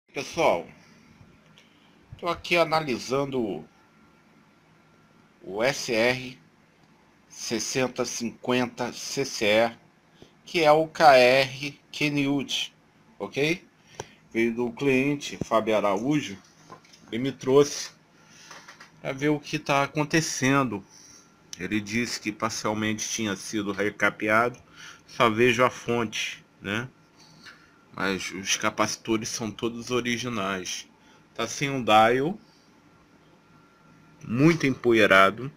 Pessoal, estou aqui analisando o SR 6050 CCE, que é o KR Kenwood, ok? Veio do cliente Fábio Araújo e me trouxe para ver o que está acontecendo. Ele disse que parcialmente tinha sido recapeado, só vejo a fonte, né? Mas os capacitores são todos originais. Tá sem um dial, muito empoeirado.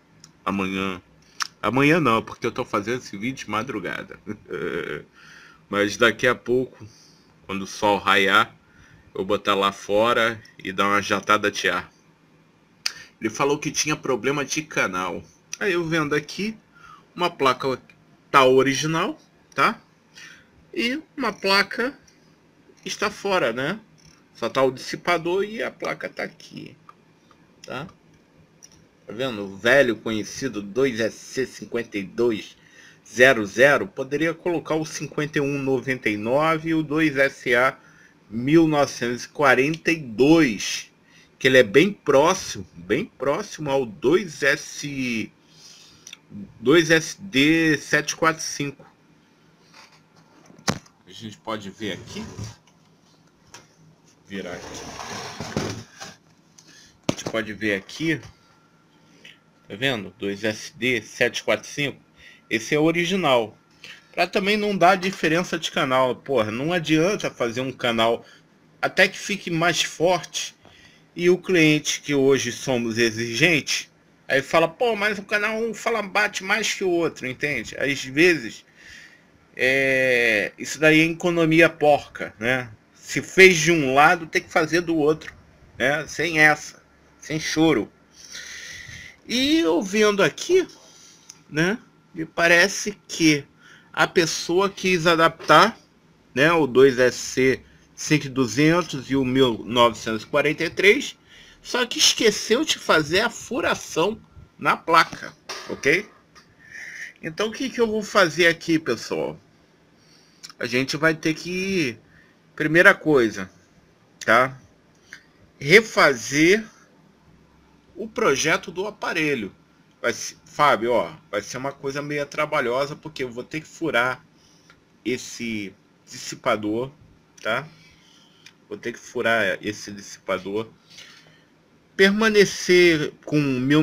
Amanhã não, porque eu tô fazendo esse vídeo de madrugada. Mas daqui a pouco, quando o sol raiar, eu vou botar lá fora e dar uma jatada de ar. Ele falou que tinha problema de canal. Aí eu vendo aqui, uma placa tá original, tá? E uma placa está fora, né? Só tá o dissipador e a placa tá aqui, tá? Tá vendo? O velho conhecido 2SC5200. Poderia colocar o 5199 e o 2SA 1942, que ele é bem próximo ao 2SD 745. A gente pode ver aqui, virar aqui. A gente pode ver aqui, tá vendo? 2SD 745. Esse é o original. Para também não dar diferença de canal. Porra, não adianta fazer um canal até que fique mais forte e o cliente, que hoje somos exigentes, aí fala, pô, mas o canal um bate mais que o outro, entende? Às vezes, isso daí é economia porca, né? Se fez de um lado, tem que fazer do outro, né? Sem choro. E eu vendo aqui, né, me parece que a pessoa quis adaptar, né, o 2SC 5200 e o 1943, só que esqueceu de fazer a furação na placa, ok? Então o que eu vou fazer aqui, pessoal? A gente vai ter que, primeira coisa, tá, refazer o projeto do aparelho. Fábio, ó, vai ser uma coisa meio trabalhosa, porque eu vou ter que furar esse dissipador, tá? Vou ter que furar esse dissipador, permanecer com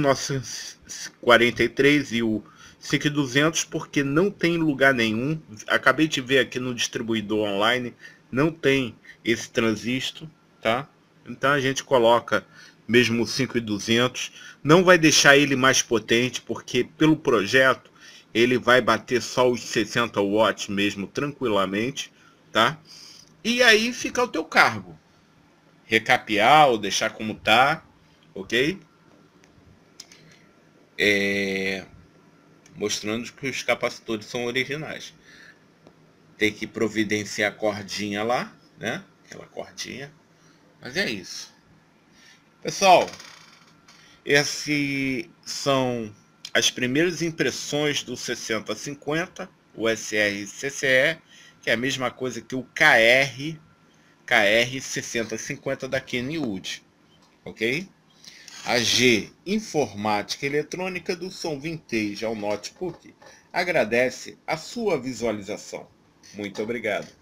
1943 e o 5200, porque não tem lugar nenhum. Acabei de ver aqui no distribuidor online, não tem esse transistor, tá? Então a gente coloca mesmo o 5200, não vai deixar ele mais potente, porque pelo projeto ele vai bater só os 60 watts mesmo tranquilamente, tá? E aí fica ao teu cargo, recapear ou deixar como tá, ok? Mostrando que os capacitores são originais. Tem que providenciar a cordinha lá, né? Aquela cordinha. Mas é isso. Pessoal, esses são as primeiras impressões do 6050, o SR CCE, que é a mesma coisa que o KR 6050 da Kenwood, ok? A G Informática Eletrônica do Som Vintage ao Notebook agradece a sua visualização. Muito obrigado.